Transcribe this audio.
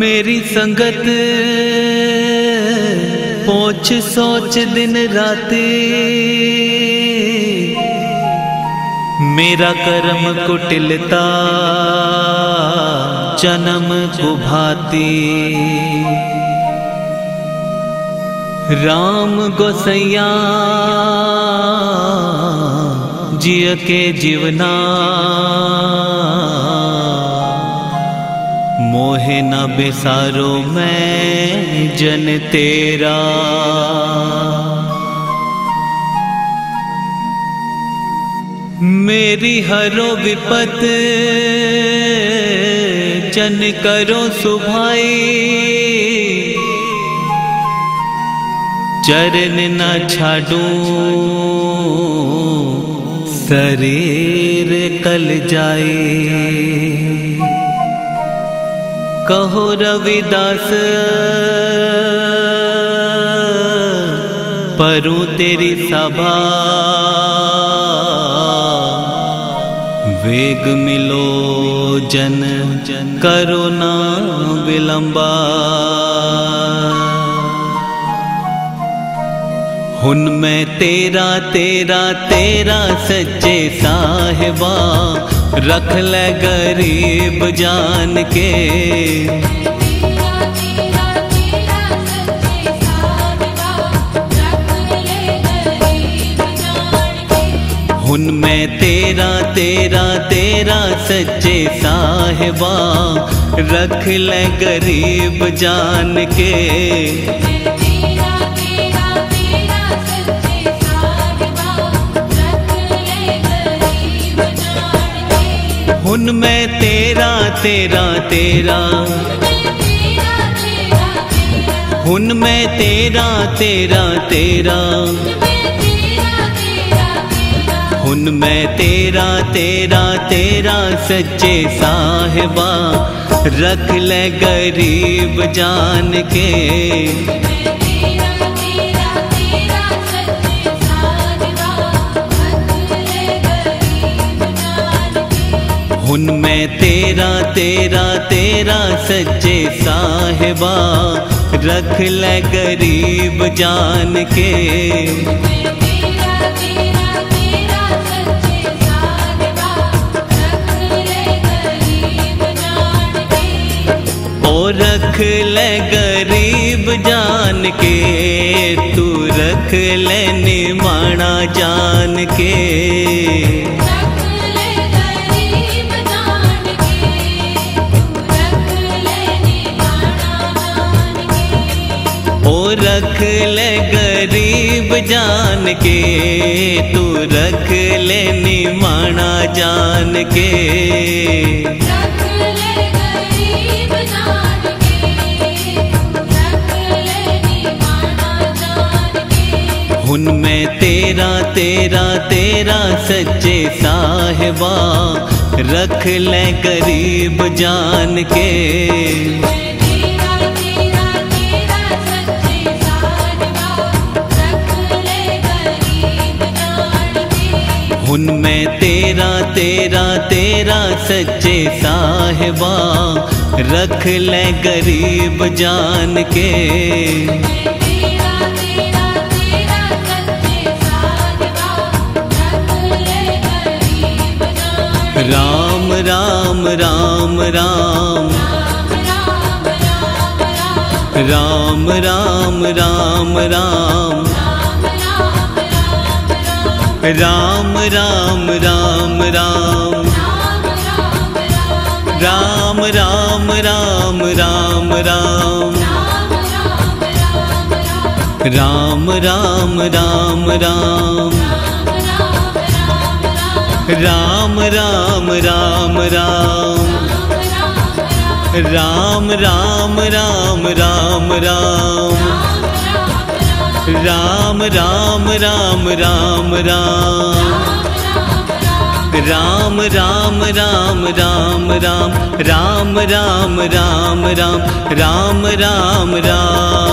मेरी संगत पोछ सोच दिन राते, मेरा कर्म कुटिलता जन्म कुभाती। राम गोसैया जिय के जीवना, मोहे न बेसारो मैं जन तेरा। मेरी हरो विपत जन करो सुभाई, चरण न छाडूं शरीर कल जाए। कहो रविदास परूं तेरी सभा, वेग मिलो जन करो ना विलंबा। हुन मैं तेरा तेरा तेरा सच्चे साहिबा, रख ले गरीब जान के। हुन मैं तेरा तेरा तेरा सच्चे साहिबा, रख ले गरीब जान के। हुन मैं तेरा तेरा तेरा, हुन मैं तेरा तेरा तेरा, हुन मैं तेरा तेरा तेरा सच्चे साहिबा, रख ले गरीब जान के। हुन मैं तेरा तेरा तेरा सच्चे साहिबा, रख ले गरीब जान के। ओ रख ले गरीब जान के, तू रख ले निमाणा जान के। ओ रख ले गरीब जान के, तू रख ले निमाणा जान के। हुन मैं तेरा तेरा तेरा सच्चे साहिबा, रख ले गरीब जान के। हुन मैं तेरा तेरा तेरा सच्चे साहिबा, रख ले गरीब जान के। राम राम राम राम, राम राम राम राम, राम राम राम राम, राम राम राम राम राम, राम राम राम राम, राम राम राम राम, राम राम राम राम राम, राम राम राम राम राम, राम राम राम राम राम, राम राम राम राम, राम राम राम।